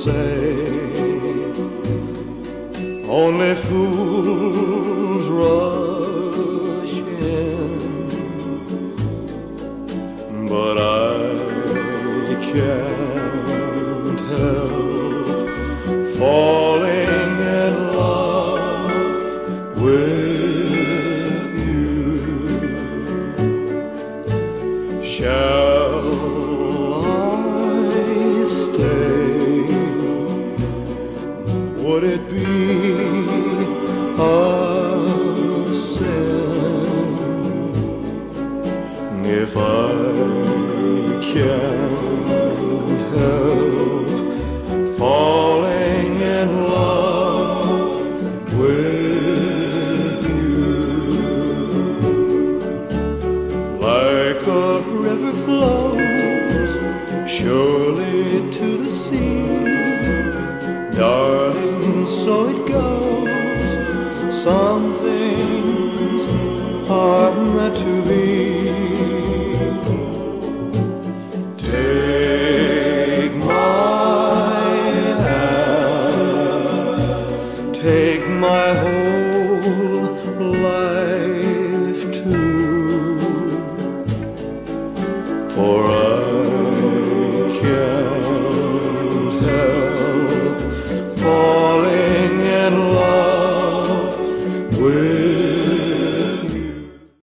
say only fools rush in, but I can't help falling in love with you. Shall I stay? Would it be a sin if I can't help falling in love with you? Like a river flows surely to the sea, darling, so it goes. Some things are meant to be. Take my hand, take my whole life too, for